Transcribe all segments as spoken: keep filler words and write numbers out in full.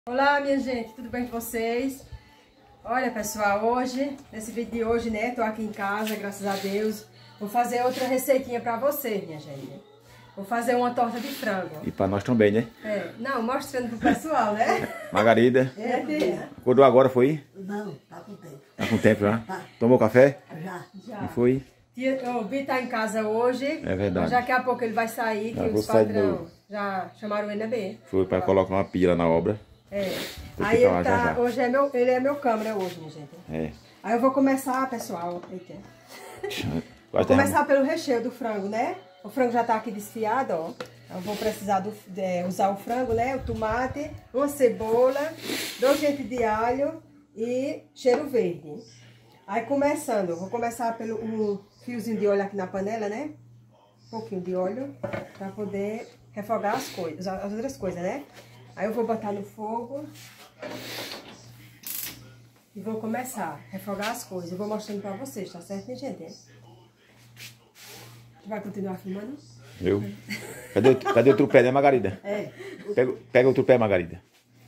Olá, minha gente, tudo bem com vocês? Olha, pessoal, hoje, nesse vídeo de hoje, né, tô aqui em casa, graças a Deus. Vou fazer outra receitinha pra vocês, minha gente. Vou fazer uma torta de frango. E pra nós também, né? É, não, mostrando pro pessoal, né? Margarida. É, tia. Acordou agora, foi? Não, tá com tempo. Tá com tempo já? Tá. Tomou café? Já. Já. E foi? Tia, o Bi tá em casa hoje. É verdade. Já daqui a pouco ele vai sair, que Já vou os sair de patrão novo. já chamaram ele, né, B? Foi pra colocar uma pilha na obra. É. Vou Aí ficar ele lá já, tá, já. hoje é meu, ele é meu câmera hoje, minha gente. É. Aí eu vou começar, pessoal, eita. Vou Vai começar pelo recheio do frango, né? O frango já tá aqui desfiado, ó. Eu vou precisar do, de, usar o frango, né? O tomate, uma cebola, dois dentes de alho e cheiro verde. Aí começando, vou começar pelo um fiozinho de óleo aqui na panela, né? Um pouquinho de óleo pra poder refogar as coisas, as outras coisas, né? Aí eu vou botar no fogo e vou começar a refogar as coisas. Eu vou mostrando pra vocês, tá certo, minha gente? Vai continuar filmando? Viu? Cadê, o- cadê o trupé, né, Margarida? É. Pega, pega o trupé, Margarida.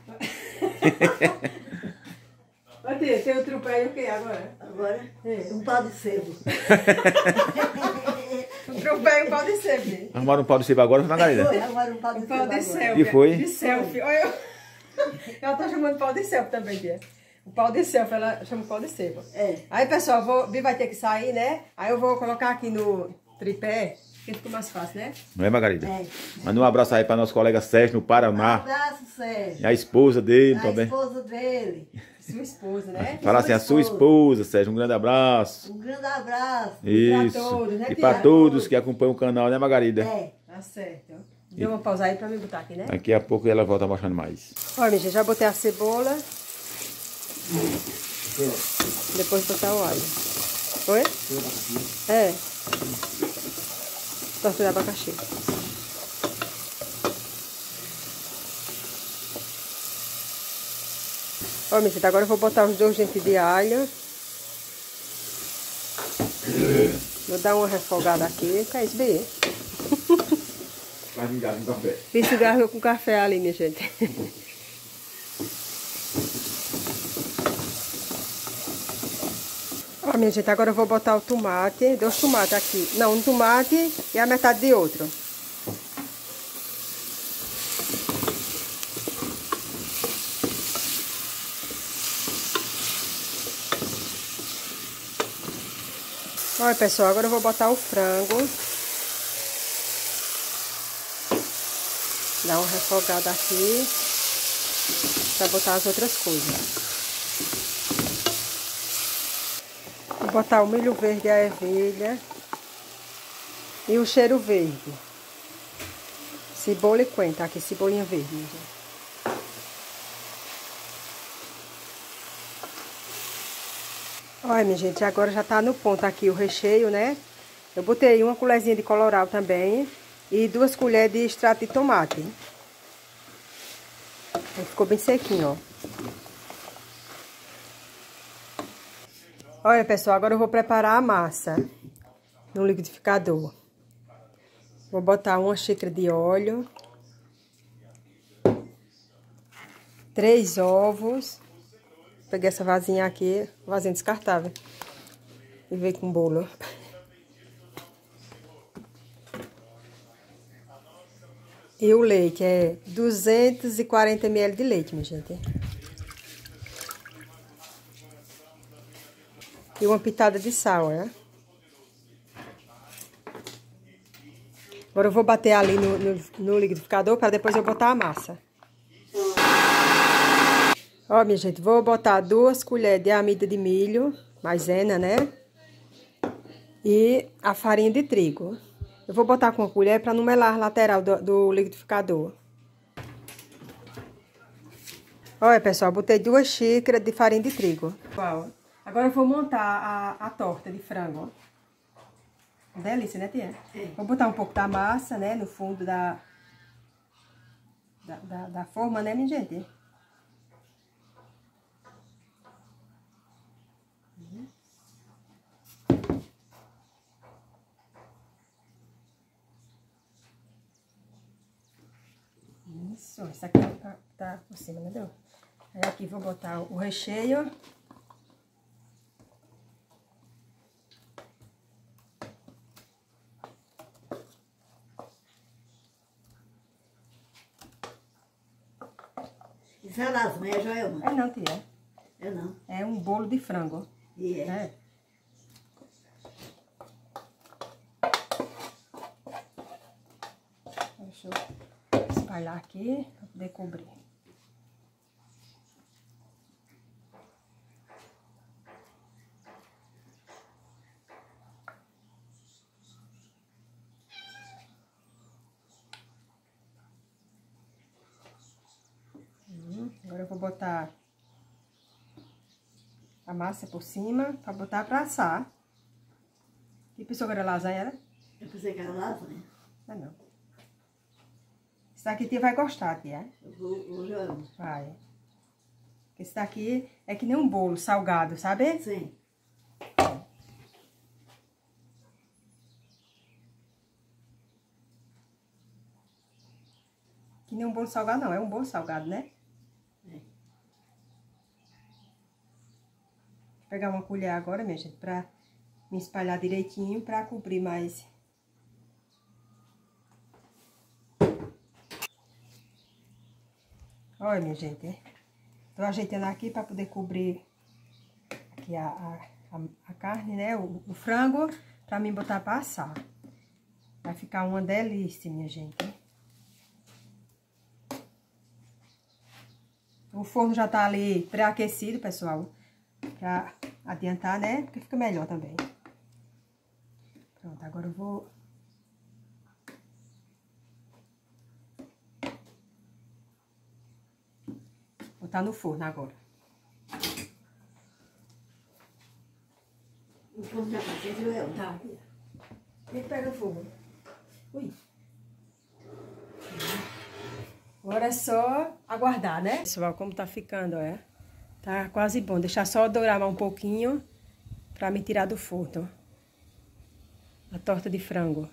Ô tia, tem o trupé e o que agora? Agora, É. um pau de sebo. O trupé e o pau de selfie. Arrumaram um pau de sebo agora, Margarida? Foi, agora um pau de O sebo. pau de agora. selfie. E foi? De selfie. Olha, eu, eu tô chamando pau de selfie também, tia. O pau de selfie, ela chama pau de sebo. É. Aí, pessoal, vou, Bi vai ter que sair, né? Aí eu vou colocar aqui no tripé, que fica mais fácil, né? Não é, Margarida? É. Manda um abraço aí pra nosso colega Sérgio, no Um Paraná. abraço, Sérgio. E a esposa dele A também. esposa dele. Sua esposa, né? Fala assim, a sua esposa, Sérgio, um grande abraço. Um grande abraço. Isso. todos, né, E tia? pra todos que acompanham o canal, né, Margarida? É. Tá certo. Deu uma pausa aí pra me botar aqui, né? Daqui a pouco ela volta mostrando mais. Olha, minha gente, já botei a cebola. Depois botar o alho. Oi? É. Torta de abacaxi. Ó, minha gente, agora eu vou botar os dois dentes de alho. Vou dar uma refogada aqui. Que é isso, B? Vai vingar com café. Fiz cigarro com café ali, minha gente. Ó, minha gente, agora eu vou botar o tomate. Dois tomates aqui. Não, um tomate e a metade de outro. Olha, pessoal, agora eu vou botar o frango. Dar uma refogada aqui. Pra botar as outras coisas. Vou botar o milho verde e a ervilha. E o cheiro verde. Cebola e coentro. Tá aqui, cebolinha verde, gente. Olha, minha gente, agora já tá no ponto aqui o recheio, né? Eu botei uma colherzinha de colorau também. E duas colheres de extrato de tomate. Aí ficou bem sequinho, ó. Olha, pessoal, agora eu vou preparar a massa no liquidificador. Vou botar uma xícara de óleo. Três ovos. Peguei essa vasinha aqui, vasinha descartável. E veio com bolo. E o leite é duzentos e quarenta mililitros de leite, minha gente. E uma pitada de sal, né? Agora eu vou bater ali no, no, no liquidificador para depois eu botar a massa. Ó, minha gente, vou botar duas colheres de amido de milho, maisena, né? E a farinha de trigo. Eu vou botar com uma colher para não melar a lateral do, do liquidificador. Olha, pessoal, botei duas xícaras de farinha de trigo. Agora eu vou montar a, a torta de frango. Delícia, né, tia? É. Vou botar um pouco da massa, né, no fundo da, da, da, da forma, né, minha gente? Isso, isso aqui tá, tá por cima, né, deu? Aí aqui vou botar o recheio. Isso é lasanha, Joelma? É não, tia. É não. É um bolo de frango. E é. É. Deixa eu espalhar aqui para poder cobrir. Hum, agora eu vou botar a massa por cima para botar para assar. Que pensou que era lasanha, né? Eu pensei que era lasanha. Não, não. Esse daqui tia vai gostar, tia. Eu vou, vou Joelma. Vai. Esse daqui é que nem um bolo salgado, sabe? Sim. Que nem um bolo salgado, não. É um bolo salgado, né? É. Vou pegar uma colher agora, minha gente, pra me espalhar direitinho, pra cobrir mais. Olha, minha gente. Tô ajeitando aqui pra poder cobrir aqui a, a, a, a carne, né? O, o frango, pra mim botar pra assar. Vai ficar uma delícia, minha gente. O forno já tá ali pré-aquecido, pessoal. Pra adiantar, né? Porque fica melhor também. Pronto, agora eu vou... botar no forno agora. O forno já tá quente, Joelma? Tá. Ele pega fogo. Ui. Agora é só aguardar, né? Pessoal, como tá ficando, ó. Tá quase bom. Deixar só dourar mais um pouquinho pra me tirar do forno. A torta de frango.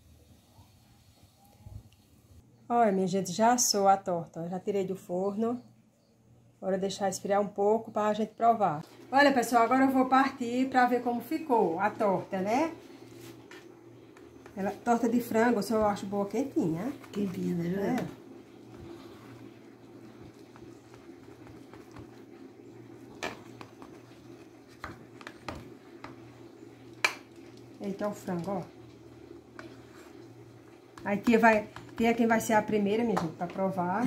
Olha, minha gente, já assou a torta. Já tirei do forno. Agora deixar esfriar um pouco pra gente provar. Olha, pessoal, agora eu vou partir pra ver como ficou a torta, né? Ela, torta de frango, eu só acho boa quentinha. Quentinha, né, Joelma? É. Eita, o frango, ó. Aí tia vai... Tia é quem vai ser a primeira, minha gente, pra provar.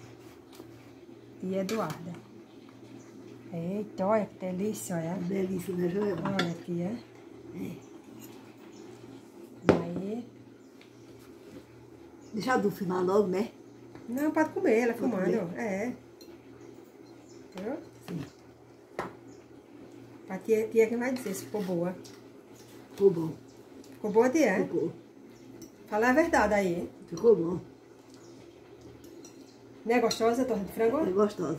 Tia Eduarda. Eita, olha que delícia, olha. Delícia, né, Joelma? Olha, tia. É. Aí... Deixa eu filmar logo, né? Não, pode comer, ela Pode filmando. comer? É. Viu? Sim. A tia, tia quem vai dizer se ficou boa. Ficou bom. Ficou boa, tia? Ficou. Fala a verdade aí. Ficou bom. Não é gostosa a torta de frango? É gostosa.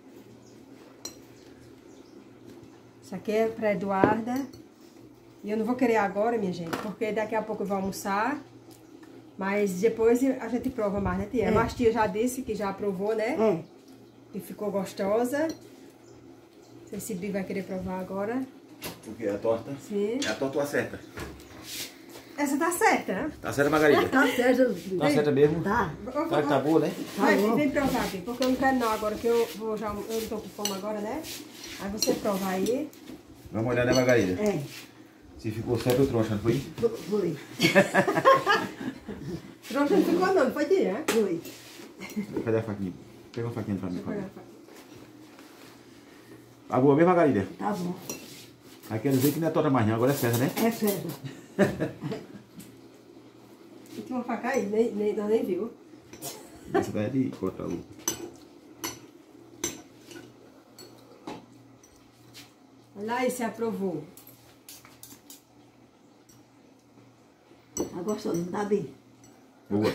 Isso aqui é pra Eduarda. E eu não vou querer agora, minha gente, porque daqui a pouco eu vou almoçar. Mas depois a gente prova mais, né, tia? É. Mas tia já disse que já aprovou, né? É. Que ficou gostosa. Não sei se Bi vai querer provar agora. O que? A torta? Sim. É a torta certa. Essa tá certa, né? Tá certa, Margarida? Tá certo. Tá certa mesmo? Tá. Tá que tá boa, né? Vai, bom. vem provar, Bi, porque eu não quero não agora, que eu vou já, eu não tô com fome agora, né? Aí você prova aí. Vamos olhar, né, Margarida? É. Se ficou certo ou troncha, não foi? Foi. Trouxa não ficou não, não foi tia, né? Foi. Cadê a faquinha? Pega uma faquinha pra mim, Deixa eu por pegar favor. a faca. Tá boa mesmo, Margarida? Tá bom. Aí quer dizer que não é torta mais não, agora é certa, né? É certo. E tinha uma faca aí, nem, nem, nós nem viu. Essa daí é de cortar o... Olha lá aí se aprovou. Tá gostoso, não tá bem? Boa.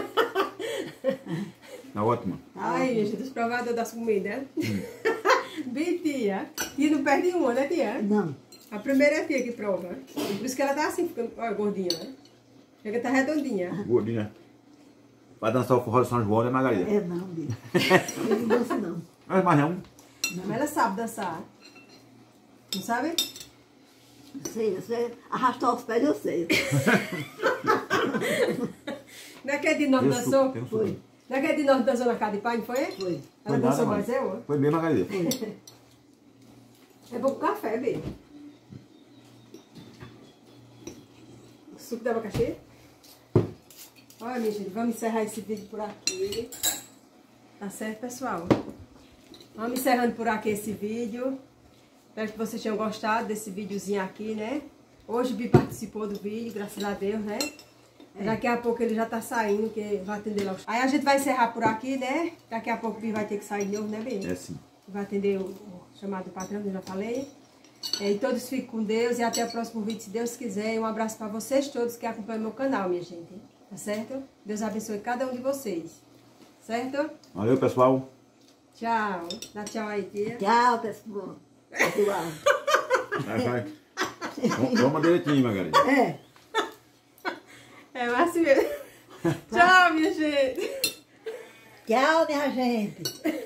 Tá ótima. Ai, gente, dos provadores das comidas. Bem, tia. Tia não perde uma, né, tia? Não. A primeira é a tia que prova. Por isso que ela tá assim, ficando, olha, gordinha, né? Chega, tá redondinha. Gordinha. Vai dançar o forró de São João, né, Margarida? É não, Bi. Eu não gosto não. Mas Marrão, Mas ela sabe dançar. Não sabe? Sei, eu sei. Arrastar os pés eu sei. Não é que a de nós eu dançou? sou, eu sou. Foi. Não é que a de nós dançou na casa de pai, não foi? Foi. Ela Foi dançou nada, mais mãe. eu? Foi bem, Margarida. É bom com café, bem. O suco da abacaxi. Olha, minha gente, vamos encerrar esse vídeo por aqui. Tá certo, pessoal? Vamos encerrando por aqui esse vídeo. Espero que vocês tenham gostado desse videozinho aqui, né? Hoje o Bi participou do vídeo, graças a Deus, né? É. Daqui a pouco ele já tá saindo, que vai atender lá. Aí a gente vai encerrar por aqui, né? Daqui a pouco o Bi vai ter que sair de novo, né, Bi? É sim. Vai atender o, o chamado patrão, que eu já falei. É, e todos fiquem com Deus e até o próximo vídeo, se Deus quiser. E um abraço para vocês todos que acompanham meu canal, minha gente. Tá certo? Deus abençoe cada um de vocês. Certo? Valeu, pessoal. Tchau. Dá tchau aí, tia. Tchau, pessoal. Pessoal. Vai, vai. Vamos- Vamos direitinho, Margarida. É. É assim mesmo. Tchau, minha gente. Tchau, minha gente.